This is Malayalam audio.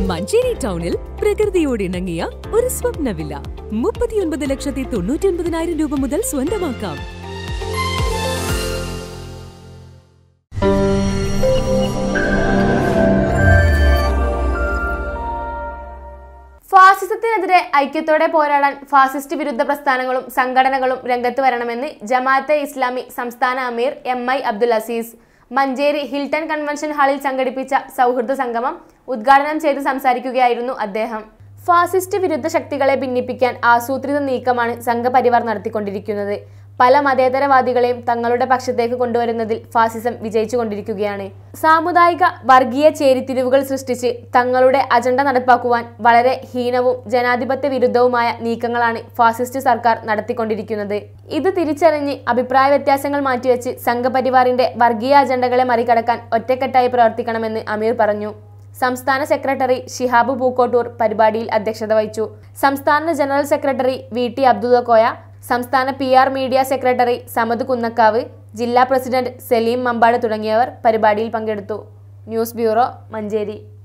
മഞ്ചേരി ടൗണിൽ പ്രകൃതിയോട് ഇണങ്ങിയ ഒരു സ്വപ്ന വില്ല 39,99,000 രൂപ മുതൽ സ്വന്തമാക്കാം. ഫാസിസത്തിനെതിരെ ഐക്യത്തോടെ പോരാടാൻ ഫാസിസ്റ്റ് വിരുദ്ധ പ്രസ്ഥാനങ്ങളും സംഘടനകളും രംഗത്ത് വരണമെന്ന് ജമാഅത്തെ ഇസ്ലാമി സംസ്ഥാന അമീർ MI Abdul Aziz Manjeri Hilton convention ഹാളിൽ സംഘടിപ്പിച്ച സൗഹൃദ സംഗമം ഉദ്ഘാടനം ചെയ്ത് സംസാരിക്കുകയായിരുന്നു അദ്ദേഹം. ഫാസിസ്റ്റ് വിരുദ്ധ ശക്തികളെ ഭിന്നിപ്പിക്കാൻ ആസൂത്രിത നീക്കമാണ് സംഘപരിവാർ നടത്തിക്കൊണ്ടിരിക്കുന്നത്. പല മതേതരവാദികളെയും തങ്ങളുടെ പക്ഷത്തേക്ക് കൊണ്ടുവരുന്നതിൽ ഫാസിസം വിജയിച്ചുകൊണ്ടിരിക്കുകയാണ്. സാമുദായിക വർഗീയ ചേരിതിരിവുകൾ സൃഷ്ടിച്ച് തങ്ങളുടെ അജണ്ട നടപ്പാക്കുവാൻ വളരെ ഹീനവും ജനാധിപത്യ വിരുദ്ധവുമായ നീക്കങ്ങളാണ് ഫാസിസ്റ്റ് സർക്കാർ നടത്തിക്കൊണ്ടിരിക്കുന്നത്. ഇത് തിരിച്ചറിഞ്ഞ് അഭിപ്രായ വ്യത്യാസങ്ങൾ മാറ്റിവെച്ച് സംഘപരിവാറിന്റെ വർഗീയ അജണ്ടകളെ മറികടക്കാൻ ഒറ്റക്കെട്ടായി പ്രവർത്തിക്കണമെന്ന് അമീർ പറഞ്ഞു. സംസ്ഥാന സെക്രട്ടറി ഷിഹാബ് പൂക്കോട്ടൂർ പരിപാടിയിൽ അധ്യക്ഷത വഹിച്ചു. സംസ്ഥാന ജനറൽ സെക്രട്ടറി VT അബ്ദുള്ളക്കോയ, സംസ്ഥാന PR media secretary Samad Kunnakkavu, ജില്ലാ പ്രസിഡന്റ് സലീം മമ്പാട് തുടങ്ങിയവർ പരിപാടിയിൽ പങ്കെടുത്തു. News bureau, Manjeri.